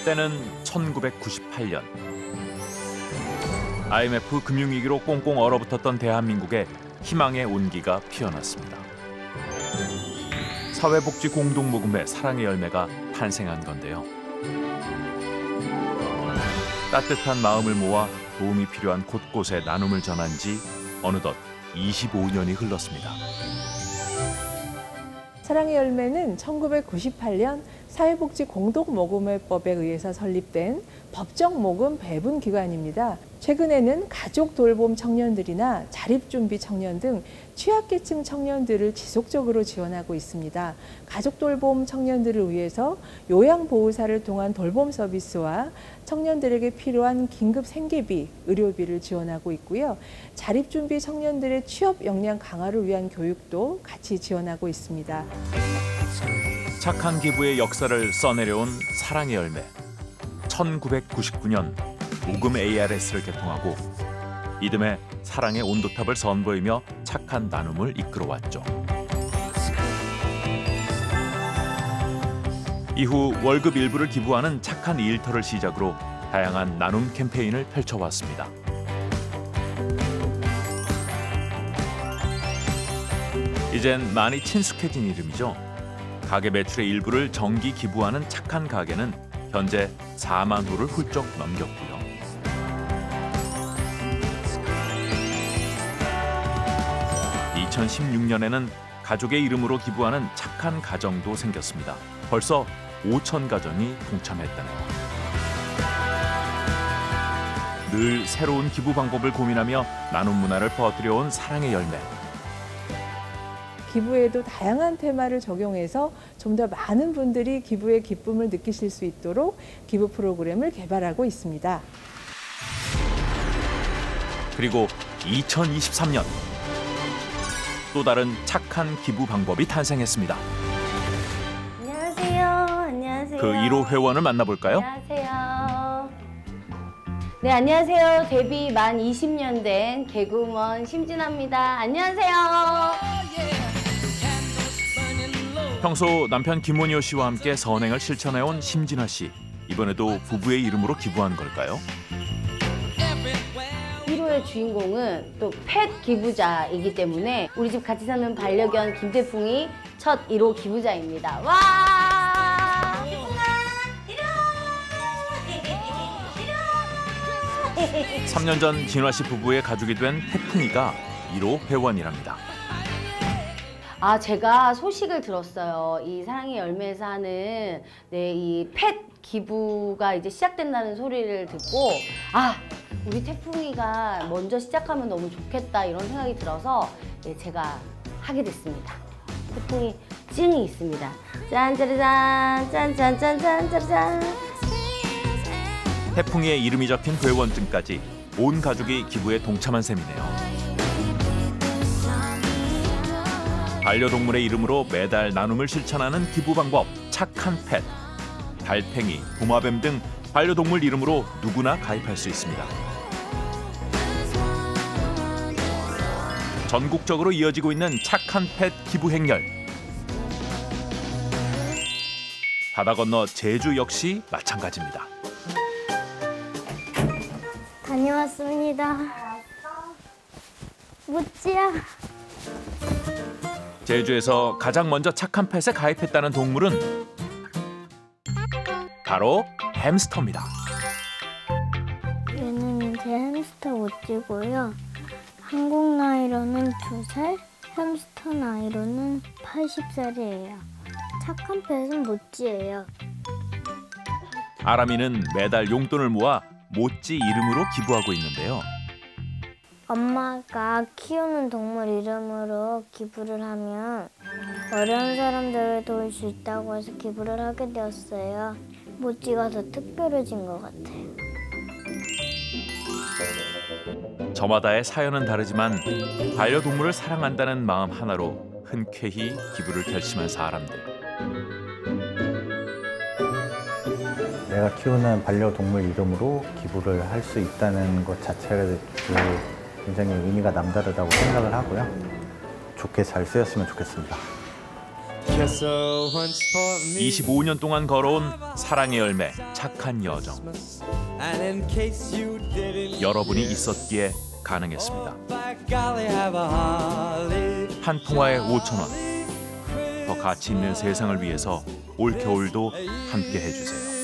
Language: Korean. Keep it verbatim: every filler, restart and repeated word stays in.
때는 천구백구십팔 년. 아이엠에프 금융위기로 꽁꽁 얼어붙었던 대한민국에 희망의 온기가 피어났습니다. 사회복지 공동모금회 사랑의 열매가 탄생한 건데요. 따뜻한 마음을 모아 도움이 필요한 곳곳에 나눔을 전한 지 어느덧 이십오 년이 흘렀습니다. 사랑의 열매는 천구백구십팔 년 사회복지 공동모금회법에 의해서 설립된 법정 모금 배분 기관입니다. 최근에는 가족 돌봄 청년들이나 자립준비 청년 등 취약계층 청년들을 지속적으로 지원하고 있습니다. 가족 돌봄 청년들을 위해서 요양보호사를 통한 돌봄 서비스와 청년들에게 필요한 긴급 생계비, 의료비를 지원하고 있고요. 자립준비 청년들의 취업 역량 강화를 위한 교육도 같이 지원하고 있습니다. 착한 기부의 역사를 써내려온 사랑의 열매. 천구백구십구 년 모금 에이알에스를 개통하고 이듬해 사랑의 온도탑을 선보이며 착한 나눔을 이끌어왔죠. 이후 월급 일부를 기부하는 착한 일터를 시작으로 다양한 나눔 캠페인을 펼쳐왔습니다. 이젠 많이 친숙해진 이름이죠. 가게 매출의 일부를 정기 기부하는 착한 가게는 현재 사만 호를 훌쩍 넘겼고요. 이천십육 년에는 가족의 이름으로 기부하는 착한 가정도 생겼습니다. 벌써 오천 가정이 동참했다네요. 늘 새로운 기부 방법을 고민하며 나눔 문화를 퍼뜨려온 사랑의 열매. 기부에도 다양한 테마를 적용해서 좀 더 많은 분들이 기부의 기쁨을 느끼실 수 있도록 기부 프로그램을 개발하고 있습니다. 그리고 이천이십삼 년 또 다른 착한 기부 방법이 탄생했습니다. 안녕하세요. 안녕하세요. 그 일 호 회원을 만나볼까요? 안녕하세요. 네, 안녕하세요. 데뷔 만 이십 년 된 개그우먼 심진아입니다. 안녕하세요. 평소 남편 김원효 씨와 함께 선행을 실천해온 심진아 씨. 이번에도 부부의 이름으로 기부한 걸까요? 일 호의 주인공은 또 펫 기부자이기 때문에 우리 집 같이 사는 반려견 김태풍이 첫 일 호 기부자입니다. 와! 삼 년 전 진화 씨 부부의 가족이 된 태풍이가 일 호 회원이랍니다. 아, 제가 소식을 들었어요. 이 사랑의 열매에서 하는 네, 이 펫 기부가 이제 시작된다는 소리를 듣고 아, 우리 태풍이가 먼저 시작하면 너무 좋겠다 이런 생각이 들어서 네, 제가 하게 됐습니다. 태풍이 증이 있습니다. 짠짜르잔 짠짠짠짠짠짠. 태풍이의 이름이 적힌 회원증까지 온 가족이 기부에 동참한 셈이네요. 반려동물의 이름으로 매달 나눔을 실천하는 기부 방법 착한 펫. 달팽이, 도마뱀 등 반려동물 이름으로 누구나 가입할 수 있습니다. 전국적으로 이어지고 있는 착한 펫 기부 행렬. 바다 건너 제주 역시 마찬가지입니다. 다녀왔습니다. 무찌야. 제주에서 가장 먼저 착한 펫에 가입했다는 동물은 바로 햄스터입니다. 얘는 제 햄스터 무찌고요. 한국 나이로는 두 살, 햄스터 나이로는 팔십 살이에요. 착한 펫은 모찌예요. 아람이는 매달 용돈을 모아 모찌 이름으로 기부하고 있는데요. 엄마가 키우는 동물 이름으로 기부를 하면 어려운 사람들을 도울 수 있다고 해서 기부를 하게 되었어요. 모찌가 더 특별해진 것 같아요. 저마다의 사연은 다르지만 반려동물을 사랑한다는 마음 하나로 흔쾌히 기부를 결심한 사람들. 내가 키우는 반려동물 이름으로 기부를 할 수 있다는 것 자체가 굉장히 의미가 남다르다고 생각을 하고요. 좋게 잘 쓰였으면 좋겠습니다. 이십오 년 동안 걸어온 사랑의 열매, 착한 여정. 여러분이 있었기에 가능했습니다. 한 통화에 오천 원. 더 가치 있는 세상을 위해서 올겨울도 함께 해주세요.